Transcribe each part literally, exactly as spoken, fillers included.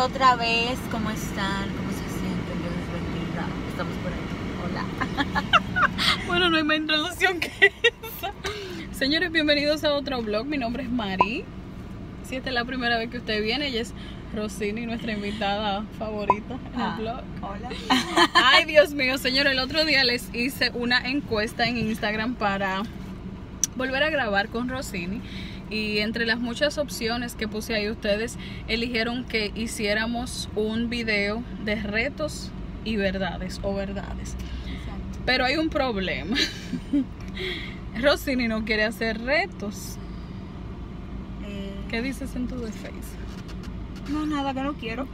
otra vez. ¿Cómo están? ¿Cómo se sienten? Dios les bendiga. Estamos por aquí. Hola. Bueno, no hay más introducción que esa. Señores, bienvenidos a otro vlog. Mi nombre es Mari. Si esta es la primera vez que usted viene, ella es Rosini, nuestra invitada favorita en Ah, el vlog. Hola. Ay, Dios mío, señores, el otro día les hice una encuesta en Instagram para volver a grabar con Rosini. Y entre las muchas opciones que puse ahí, ustedes eligieron que hiciéramos un video de retos y verdades o verdades. Exacto. Pero hay un problema. Rosini no quiere hacer retos. Eh, ¿Qué dices en tu defensa? no, nada, que no quiero.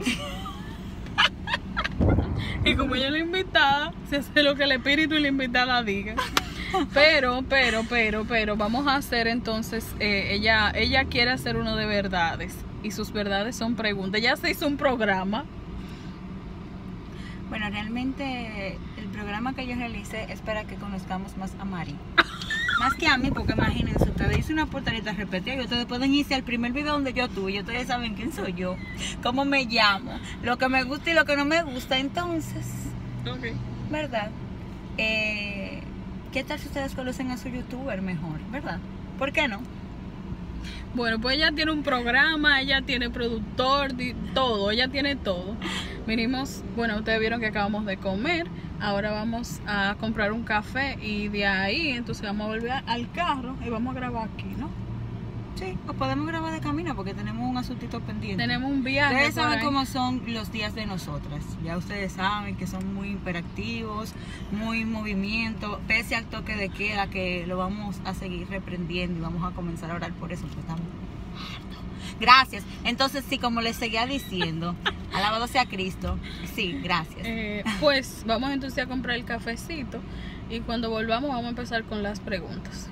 Y como ella es la invitada, se hace lo que el espíritu y la invitada diga. Pero, pero, pero, pero, vamos a hacer entonces, eh, ella, ella quiere hacer uno de verdades. Y sus verdades son preguntas. Ya se hizo un programa. Bueno, realmente el programa que yo realicé es para que conozcamos más a Mari. Más que a mí, porque imagínense, ustedes hice una portalita repetida y ustedes pueden irse al primer video donde yo tuve y ustedes saben quién soy yo, cómo me llamo, lo que me gusta y lo que no me gusta. Entonces, Okay. ¿verdad? Eh, ¿Qué tal si ustedes conocen a su youtuber mejor, verdad? ¿Por qué no? Bueno, pues ella tiene un programa, ella tiene productor, di- todo, ella tiene todo. Vinimos, bueno, ustedes vieron que acabamos de comer, ahora vamos a comprar un café y de ahí entonces vamos a volver al carro y vamos a grabar aquí, ¿no? Sí, o podemos grabar de camino porque tenemos un asuntito pendiente. Tenemos un viaje. Ustedes por saben ahí. cómo son los días de nosotras. Ya ustedes saben que son muy hiperactivos, muy en movimiento, pese al toque de queda que lo vamos a seguir reprendiendo y vamos a comenzar a orar por eso, porque estamos hartos. Gracias. Entonces, sí, como les seguía diciendo, alabado sea Cristo. Sí, gracias. Eh, pues vamos entonces a comprar el cafecito y cuando volvamos vamos a empezar con las preguntas.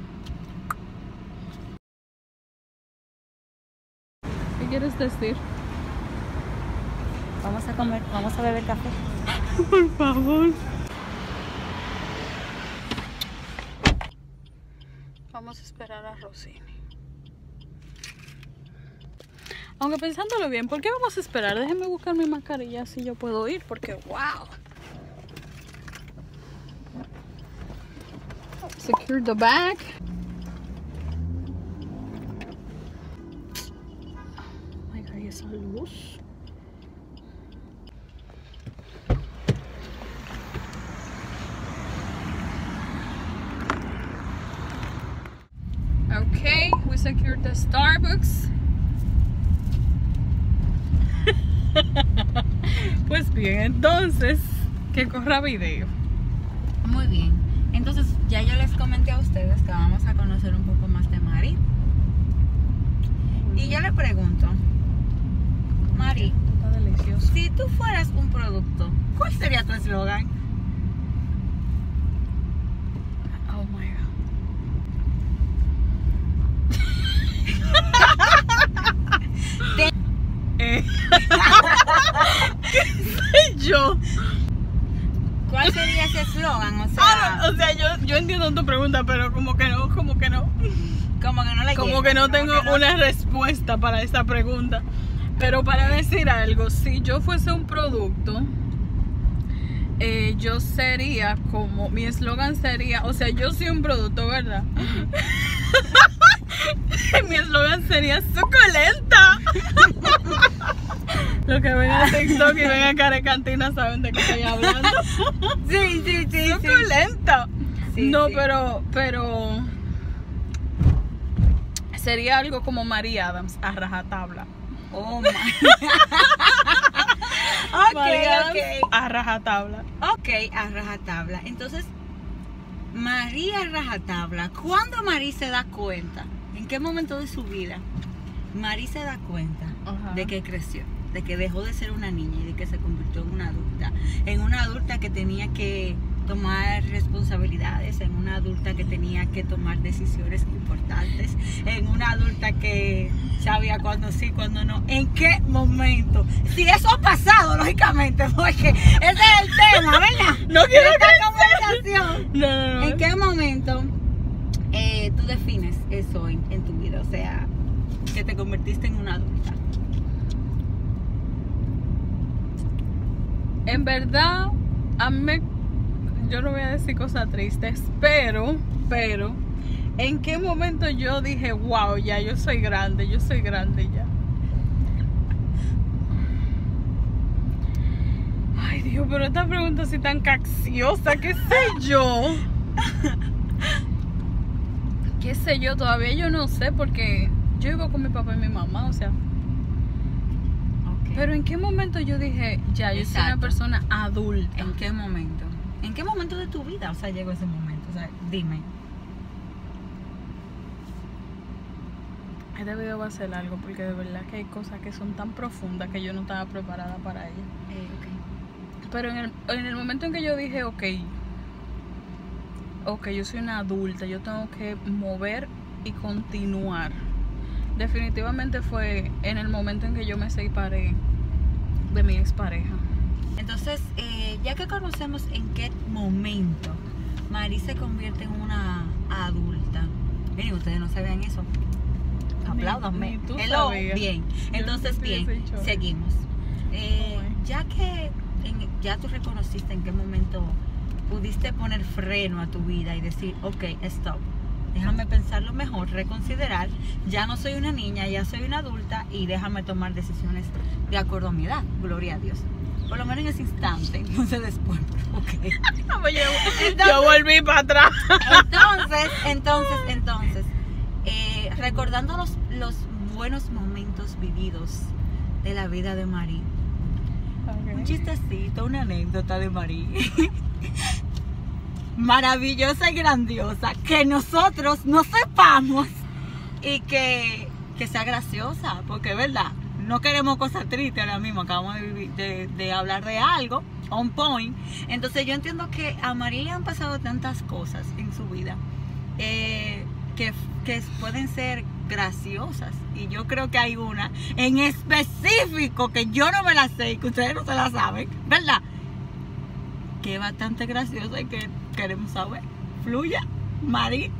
¿Qué quieres decir? Vamos a comer, vamos a beber café. Por favor. Vamos a esperar a Rosini. Aunque pensándolo bien, ¿por qué vamos a esperar? Déjenme buscar mi mascarilla si yo puedo ir, porque wow. Secure the bag. Oh my God, ¿y esa luz? Okay, we secured the Starbucks. Pues bien, entonces, que corra video. Muy bien. Entonces, ya yo les comenté a ustedes que vamos a conocer un poco más de Mari. Y yo le pregunto, Mari, Está delicioso. si tú fueras un producto, ¿cuál sería tu eslogan? Oh my God. Te- Eh. ¿Qué sé yo? ¿Cuál sería ese eslogan? O sea, Ah, o sea, yo, yo entiendo tu pregunta, pero como que no, como que no. como que no le Como llega, que no como tengo que no- una respuesta para esta pregunta. Pero para decir algo, si yo fuese un producto, eh, yo sería como, mi eslogan sería, o sea, yo soy un producto, ¿verdad? Mi eslogan sería suculenta. Los que ven a TikTok y ven a Carecantina saben de qué estoy hablando. Sí, sí, sí. sí. Suculenta. Sí, No, sí. pero, pero sería algo como María Adams, a rajatabla. Oh my. María Ok, Adams, a rajatabla. ok. Ok, a rajatabla. Entonces, María Rajatabla, ¿cuándo Marí se da cuenta? ¿En qué momento de su vida Marí se da cuenta Ajá. de que creció? De que dejó de ser una niña y de que se convirtió en una adulta. En una adulta que tenía que tomar responsabilidades, en una adulta que tenía que tomar decisiones importantes, en una adulta que sabía cuándo sí, cuándo no. ¿En qué momento? Si eso ha pasado, lógicamente, porque ese es el tema, ¿verdad? No quiero De esta que conversación. No, no, no. ¿En qué momento eh, tú defines eso en, en tu vida? vida, o sea, que te convertiste en una adulta. Mm, Bueno, pues, En verdad, a mí me, yo no voy a decir cosas tristes, pero, pero, ¿en qué momento yo dije, wow, ya yo soy grande, yo soy grande ya? Ay, Dios, pero esta pregunta así tan capciosa, ¿qué sé yo? ¿Qué sé yo? Todavía yo no sé porque yo vivo con mi papá y mi mamá, o sea. Okay. Pero ¿en qué momento yo dije, ya, yo soy una Exacto. persona adulta? ¿En qué momento? ¿En qué momento de tu vida, o sea, llegó ese momento? O sea, dime. Este video va a ser algo porque de verdad que hay cosas que son tan profundas que yo no estaba preparada para ellas. Eh, okay. Pero en el, en el momento en que yo dije, ok, ok, yo soy una adulta, yo tengo que mover y continuar. Definitivamente fue en el momento en que yo me separé de mi expareja. Entonces, eh, ya que conocemos en qué momento Mari se convierte en una adulta. Miren, ustedes no sabían eso. Apláudanme. Ni- ni tú Hello. sabías. Bien. Yo Entonces, no te bien, hubiese dicho. seguimos. Eh, Oh, my. ya que en- ya tú reconociste en qué momento pudiste poner freno a tu vida y decir, ok, stop. Déjame pensarlo mejor, reconsiderar. Ya no soy una niña, ya soy una adulta y déjame tomar decisiones de acuerdo a mi edad. Gloria a Dios. Por lo menos en ese instante, no sé después. Ok. yo, yo volví para atrás. Entonces, entonces, entonces, eh, recordando los, los buenos momentos vividos de la vida de Mari. Un chistecito, una anécdota de Mari. Maravillosa y grandiosa. Que nosotros no sepamos y que, que sea graciosa. Porque, ¿verdad? No queremos cosas tristes ahora mismo. Acabamos de, vivir- de, de hablar de algo. On point. Entonces yo entiendo que a Mari le han pasado tantas cosas en su vida. Eh, que, que pueden ser graciosas. Y yo creo que hay una en específico que yo no me la sé y que ustedes no se la saben, ¿verdad? Que es bastante graciosa y que queremos saber. Fluya, Mari.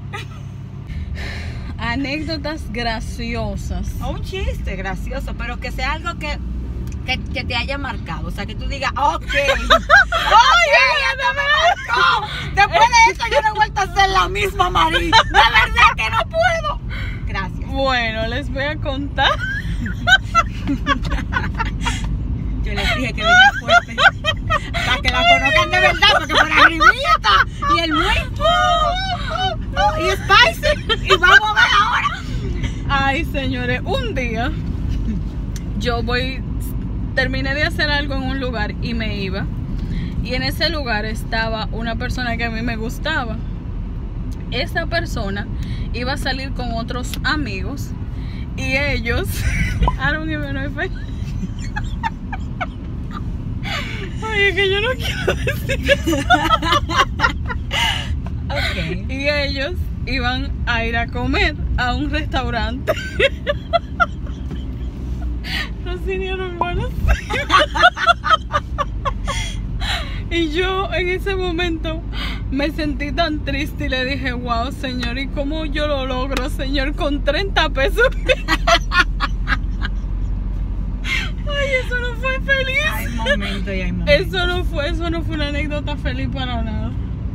Anécdotas graciosas. O un chiste gracioso, pero que sea algo que, que, que te haya marcado. O sea, que tú digas, ok. ¡Oye, ya me marcó! Después de eso yo no he vuelto a ser la misma Mari. De verdad que no puedo. Gracias. Bueno, les voy a contar. Yo les dije que venía fuerte. Para que la conozcan de verdad, porque por arribita y el muy y spicy. Y vamos a ver ahora. Ay, señores, un día yo voy, terminé de hacer algo en un lugar y me iba. Y en ese lugar estaba una persona que a mí me gustaba. Esa persona iba a salir con otros amigos y ellos, I don't even know if I... Oye, que yo no quiero decir eso. Ok. Y ellos iban a ir a comer a un restaurante. Rosini, hermanos. Y yo en ese momento me sentí tan triste y le dije, wow, señor, ¿y cómo yo lo logro, señor, con treinta pesos? Ay, eso no fue feliz. Hay momentos y hay momentos. Eso no fue, eso no fue una anécdota feliz para nada.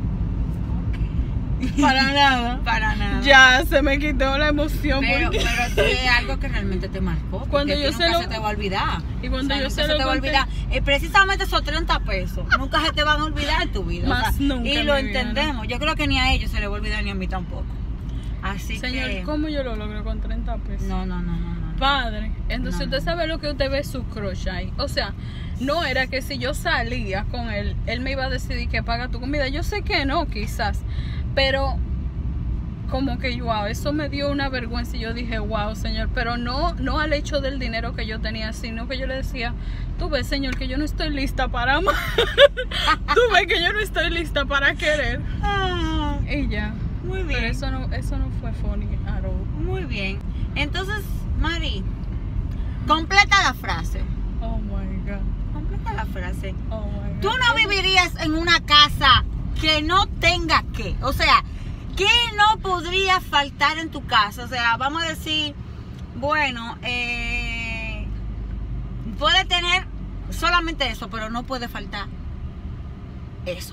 Para nada. Para nada. Ya se me quitó la emoción. Pero, porque... pero sí es algo que realmente te marcó. porque Cuando a ti yo nunca se lo- se te va a olvidar. Y cuando O sea, yo nunca se lo te va a conté- olvidar. Eh, precisamente esos treinta pesos nunca se te van a olvidar en tu vida. Más nunca y en lo mi vida, entendemos. Yo creo que ni a ellos se les va a olvidar ni a mí tampoco. Así Señor, que. ¿cómo yo lo logro con treinta pesos? No, no, no, no, no. Padre, entonces No, usted no. sabe lo que usted ve su crush ahí. O sea, no era que si yo salía con él, él me iba a decidir que paga tu comida. Yo sé que no, quizás. Pero como que, wow, eso me dio una vergüenza y yo dije, wow, señor. Pero no, no al hecho del dinero que yo tenía, sino que yo le decía, tú ves, señor, que yo no estoy lista para amar. Tú ves que yo no estoy lista para querer. Ah, Y ya. muy bien. Pero eso no, eso no fue funny at all. Muy bien. Entonces, Mari, completa la frase. Oh my God. Completa la frase. Oh my God. Tú no vivirías en una casa que no tenga qué. O sea, ¿qué no podría faltar en tu casa? O sea, vamos a decir, bueno, eh, puede tener solamente eso, pero no puede faltar eso.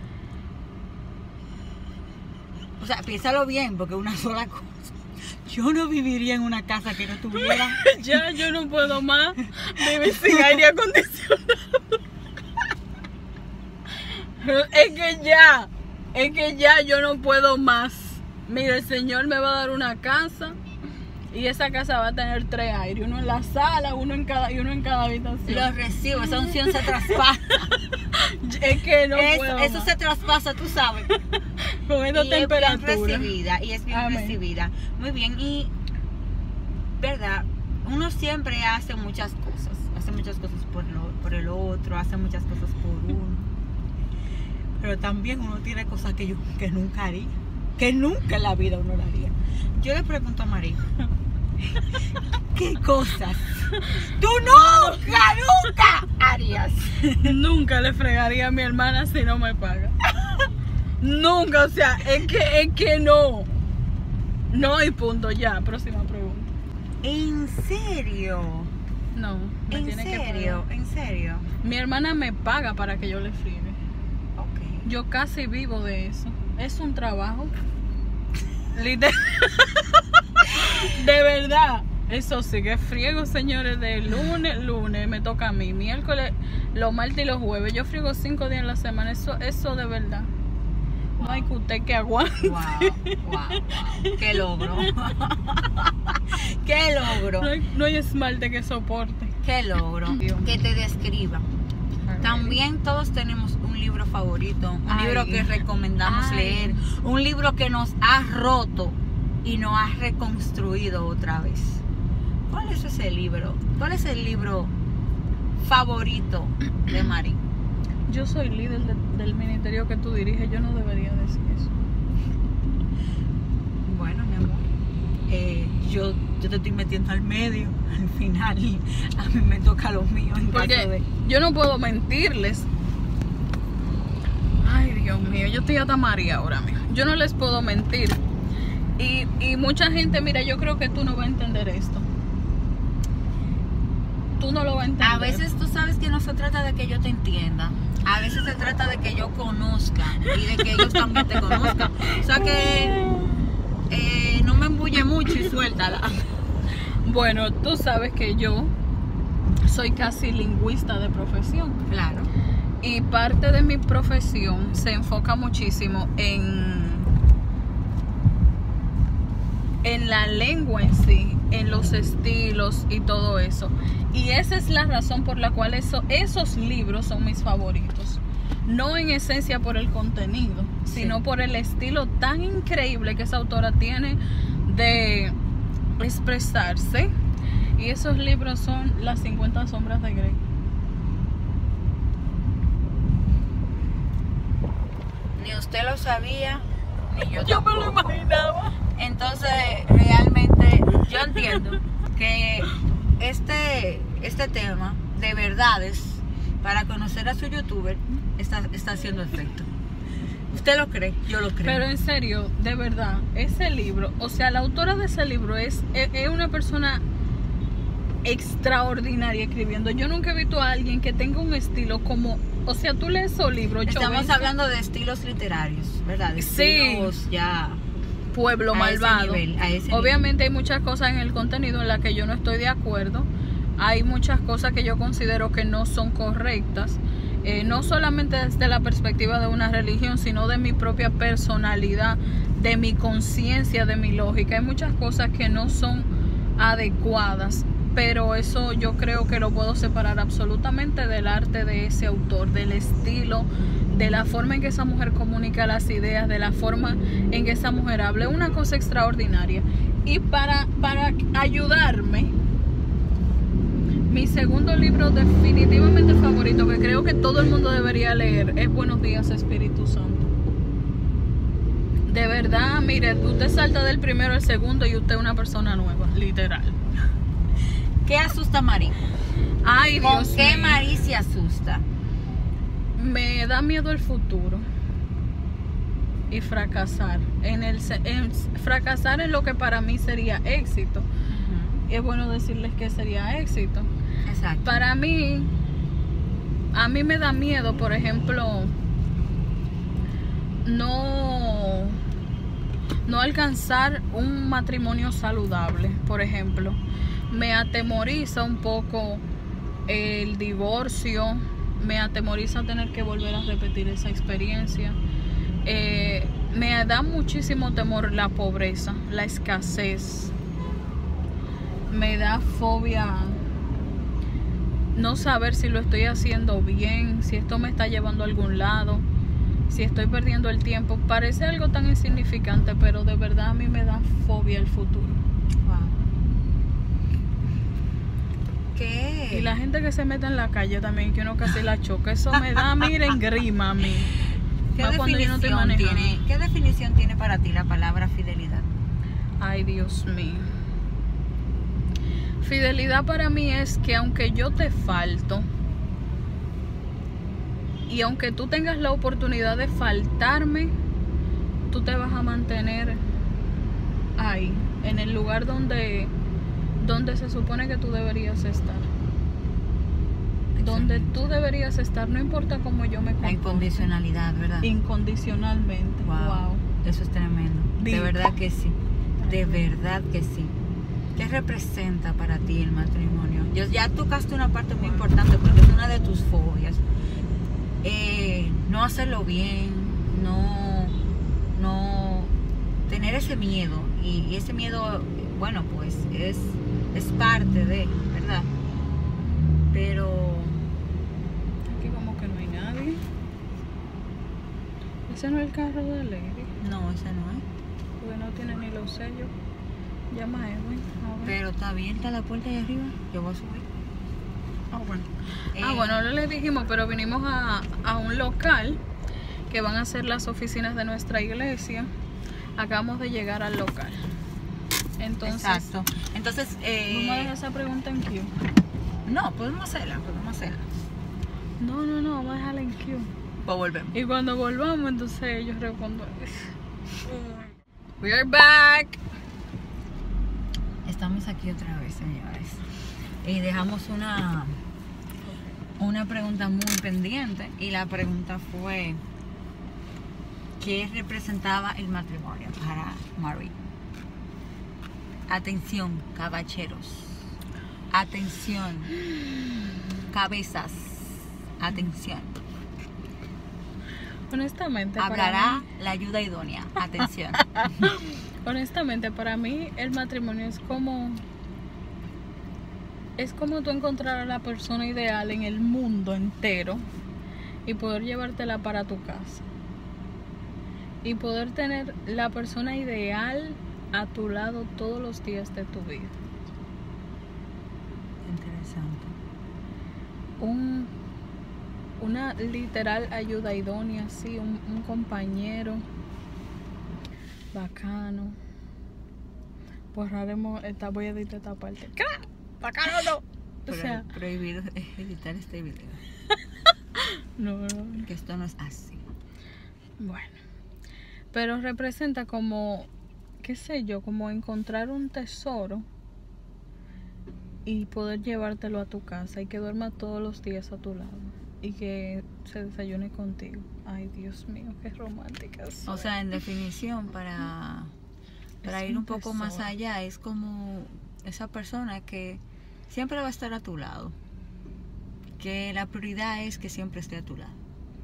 O sea, piénsalo bien, porque una sola cosa. Yo no viviría en una casa que no tuviera. Ya, yo no puedo más vivir sin aire acondicionado. Es que ya, es que ya yo no puedo más. Mira, el Señor me va a dar una casa y esa casa va a tener tres aires, uno en la sala, uno en cada y uno en cada habitación. Los recibo, esa unción se traspasa. Es que no eso, puedo eso más. se traspasa, tú sabes. Con esta Y temperatura. es bien recibida, y es bien Amén. recibida. Muy bien, y verdad, uno siempre hace muchas cosas, hace muchas cosas por, lo, por el otro, hace muchas cosas por uno. Pero también uno tiene cosas que yo que nunca haría, que nunca en la vida uno la haría. Yo le pregunto a María, ¿qué cosas tú nunca, nunca harías? Nunca le fregaría a mi hermana si no me paga. Nunca, o sea, es que, es que no. No, y punto, ya. Próxima pregunta. ¿En serio? No, me ¿En tiene que serio? pagar. ¿En serio? Mi hermana me paga para que yo le friegue. Ok. Yo casi vivo de eso. Es un trabajo. Literal. De verdad. Eso sí, que friego, señores, de lunes, lunes, me toca a mí, miércoles, los martes y los jueves. Yo friego cinco días en la semana, eso, eso de verdad. Wow. No hay que usted que aguante. Wow, wow, wow. Qué logro. Qué logro. No hay, no hay esmalte que soporte. Qué logro. Que te describa. También todos tenemos un libro favorito, un Ay. libro que recomendamos Ay. leer, un libro que nos ha roto y nos ha reconstruido otra vez. ¿Cuál es ese libro? ¿Cuál es el libro favorito de Mari? Yo soy líder de- del ministerio que tú diriges, yo no debería decir eso. Bueno, mi amor, eh, yo, yo te estoy metiendo al medio, al final a mí me toca lo mío en caso Porque de... yo no puedo mentirles. Ay, Dios mío, yo estoy hasta María ahora mismo. Yo no les puedo mentir. Y, y mucha gente, mira, yo creo que tú no vas a entender esto. Tú no lo vas a entender. A veces tú sabes que no se trata de que yo te entienda, a veces se trata de que yo conozca y de que ellos también te conozcan. O sea que eh, no me embulle mucho y suéltala. Bueno, tú sabes que yo soy casi lingüista de profesión. Claro. Y parte de mi profesión se enfoca muchísimo en, en la lengua en sí, en los estilos y todo eso. Y esa es la razón por la cual eso, esos libros son mis favoritos. No en esencia por el contenido, Sí. sino por el estilo tan increíble que esa autora tiene de expresarse. Y esos libros son Las cincuenta sombras de Grey. Ni usted lo sabía, ni yo Yo me lo tampoco. imaginaba. Entonces, realmente, yo entiendo que este, este tema de verdades para conocer a su youtuber está, está haciendo efecto. ¿Usted lo cree? Yo lo creo. Pero en serio, de verdad, ese libro, o sea, la autora de ese libro es, es, es una persona extraordinaria escribiendo. Yo nunca he visto a alguien que tenga un estilo como, o sea, tú lees esos libros. Estamos Chovensky, hablando de estilos literarios, ¿verdad? De Sí. estilos ya Pueblo a ese Malvado. nivel, a ese Obviamente hay muchas cosas en el contenido en las que yo no estoy de acuerdo. Hay muchas cosas que yo considero que no son correctas. Eh, no solamente desde la perspectiva de una religión, sino de mi propia personalidad, de mi conciencia, de mi lógica. Hay muchas cosas que no son adecuadas, pero eso yo creo que lo puedo separar absolutamente del arte de ese autor, del estilo, de la forma en que esa mujer comunica las ideas, de la forma en que esa mujer habla. Es una cosa extraordinaria. Y para, para ayudarme, mi segundo libro definitivamente favorito, que creo que todo el mundo debería leer, es Buenos días, Espíritu Santo. De verdad, mire, usted salta del primero al segundo y usted es una persona nueva, literal. ¿Qué asusta a Mari? Ay, ¿Con Dios qué mío. Mari se asusta? Me da miedo el futuro y fracasar. En el, se- en fracasar en lo que para mí sería éxito. Es bueno decirles que sería éxito. Exacto. Para mí, a mí me da miedo, por ejemplo, no, no alcanzar un matrimonio saludable, por ejemplo. Me atemoriza un poco el divorcio, me atemoriza tener que volver a repetir esa experiencia. Eh, me da muchísimo temor la pobreza, la escasez. Me da fobia no saber si lo estoy haciendo bien, si esto me está llevando a algún lado, si estoy perdiendo el tiempo. Parece algo tan insignificante, pero de verdad a mí me da fobia el futuro. Wow. ¿Qué? Y la gente que se mete en la calle también, que uno casi la choca, eso me da, miren, grima a mí. ¿Qué Más cuando yo no estoy definición manejando. tiene, ¿Qué definición tiene para ti la palabra fidelidad? Ay, Dios mío. Fidelidad para mí es que aunque yo te falto y aunque tú tengas la oportunidad de faltarme, tú te vas a mantener ahí, en el lugar donde, donde se supone que tú deberías estar. Donde tú deberías estar, no importa cómo yo me La comporte. incondicionalidad, ¿verdad? Incondicionalmente. Wow. Wow. Eso es tremendo. De Deep. verdad que sí. De verdad que sí. ¿Qué representa para ti el matrimonio? Yo, ya tocaste una parte muy importante porque es una de tus fobias. Eh, no hacerlo bien, no, no tener ese miedo. Y, y ese miedo, bueno, pues es, es parte de, ¿verdad? Pero Aquí como que no hay nadie. Ese no es el carro de Lady, no, esa no es. porque no tiene ni los sellos. Llama a Edwin. A ver. Pero está abierta la puerta ahí arriba. Yo voy a subir. Ah, bueno. Eh, Ah, bueno, no les dijimos, pero vinimos a, a un local que van a ser las oficinas de nuestra iglesia. Acabamos de llegar al local. Entonces, Exacto. Entonces, eh, vamos a dejar esa pregunta en Q. no, podemos hacerla, podemos hacerla. No, no, no, vamos a dejarla en Q. Pues volvemos. Y cuando volvamos, entonces ellos responden. We are back. Estamos aquí otra vez, señores. Y dejamos una, una pregunta muy pendiente. Y la pregunta fue: ¿qué representaba el matrimonio para Marie? Atención, caballeros. Atención, cabezas. Atención. Honestamente, para Hablará mí- la ayuda idónea. Atención. honestamente, para mí el matrimonio es como es como tú encontrar a la persona ideal en el mundo entero y poder llevártela para tu casa y poder tener la persona ideal a tu lado todos los días de tu vida. Interesante. Un una literal ayuda idónea, sí, un, un compañero bacano. Borraremos esta, voy a editar esta parte. ¿Qué? Bacano no. O Pero sea, prohibido editar este video. no, no. Que esto no es así. Bueno, pero representa como, qué sé yo, como encontrar un tesoro y poder llevártelo a tu casa y que duerma todos los días a tu lado y que se desayune contigo. Ay, Dios mío, qué romántica soy. O sea, en definición, para, para Es ir un un poco más tesoro. allá, es como esa persona que siempre va a estar a tu lado. Que la prioridad es que siempre esté a tu lado.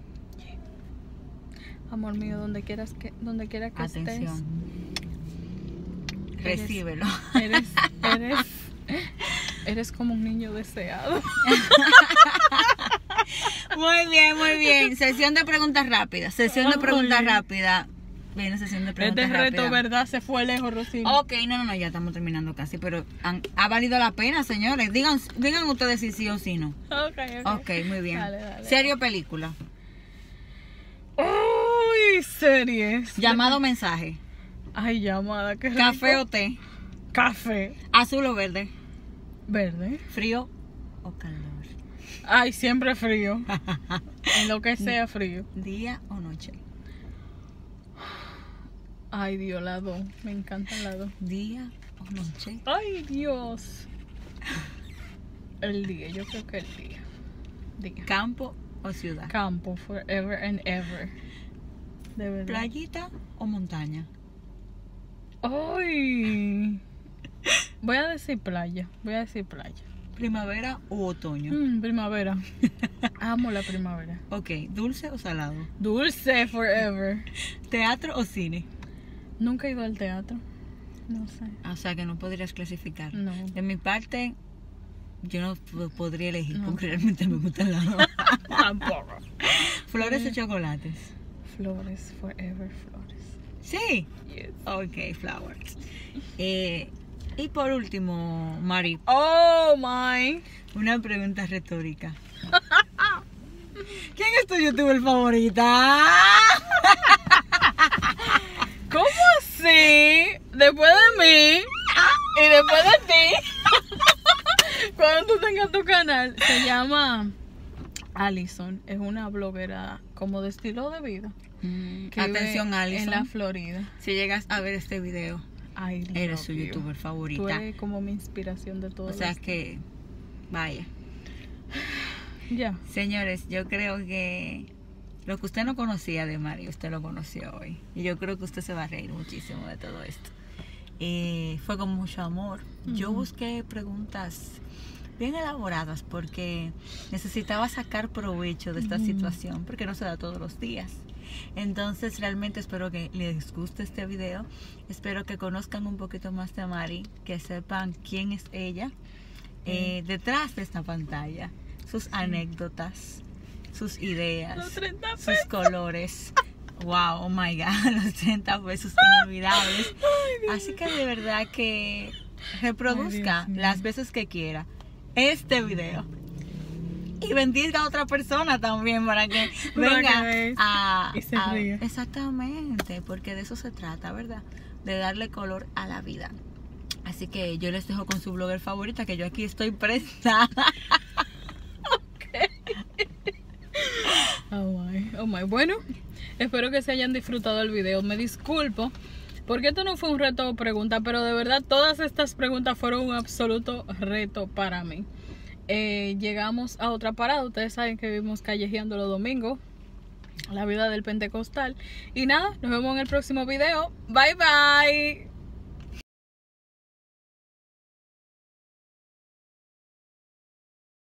Amor mío, donde quieras que, donde quiera que Atención. estés, Recíbelo. eres, eres, eres como un niño deseado. Muy bien, muy bien. Sesión de preguntas rápidas. Sesión de preguntas Ay. rápidas. Viene sesión de preguntas Este reto, rápidas. ¿verdad? Se fue lejos, Rosina. Ok, no, no, no, ya estamos terminando casi, pero han- ha valido la pena, señores. Digan, digan ustedes si sí o si no. Ok, ok. Ok, muy bien. Dale, dale. ¿Serio o película? Uy, series. Llamado o mensaje. Ay, llamada, qué rico. ¿Café o té? Café. ¿Azul o verde? Verde. ¿Frío o calor? Ay, siempre frío. En lo que sea frío. ¿Día o noche? Ay, Dios, la dos. Me encantan las dos. ¿Día o noche? Ay, Dios. El día, yo creo que el día. Día. ¿Campo o ciudad? Campo, forever and ever. De verdad. ¿Playita o montaña? ¡Ay! Voy a decir playa. Voy a decir playa. ¿Primavera u otoño? Mm, primavera. Amo la primavera. Ok, ¿dulce o salado? Dulce forever. ¿Teatro o cine? Nunca he ido al teatro. No sé. O sea que no podrías clasificar. No. De mi parte, yo no p- podría elegir No. porque realmente me gustan las dos. Tampoco. ¿Flores o chocolates? Flores, forever flores. Sí. Yes. Ok, flowers. Eh, y por último, Mari, Oh my. una pregunta retórica. ¿Quién es tu youtuber favorita? ¿Cómo así? Después de mí y después de ti, cuando tú tengas tu canal, se llama Alison. Es una bloguera como de estilo de vida. Mm, que vive atención, Alison. En la Florida. Si llegas a ver este video, I eres love su you. youtuber Tú favorita. eres como mi inspiración de todo. O sea esto. que, vaya. Ya. Señores, yo creo que lo que usted no conocía de Mari, usted lo conoció hoy. Y yo creo que usted se va a reír muchísimo de todo esto. Eh, fue con mucho amor. Yo Ujú. busqué preguntas bien elaboradas porque necesitaba sacar provecho de esta Ujú. situación porque no se da todos los días. Entonces realmente espero que les guste este video. Espero que conozcan un poquito más de Mari, que sepan quién es ella eh, detrás de esta pantalla, sus anécdotas, sus ideas, Los treinta sus pesos. colores. Wow, oh my god, los treinta pesos inolvidables. Así que de verdad que reproduzca Ay, Dios mío. las veces que quiera este video. Y bendiga a otra persona también para que Para venga que veas a, y se a- ría. exactamente, porque de eso se trata, ¿verdad? De darle color a la vida. Así que yo les dejo con su blogger favorita, que yo aquí estoy presta. Oh my, oh my. Bueno, espero que se hayan disfrutado el video. Me disculpo porque esto no fue un reto o pregunta, pero de verdad todas estas preguntas fueron un absoluto reto para mí. Eh, llegamos a otra parada. Ustedes saben que vivimos callejeando los domingos, la vida del pentecostal. Y nada, nos vemos en el próximo video. Bye bye.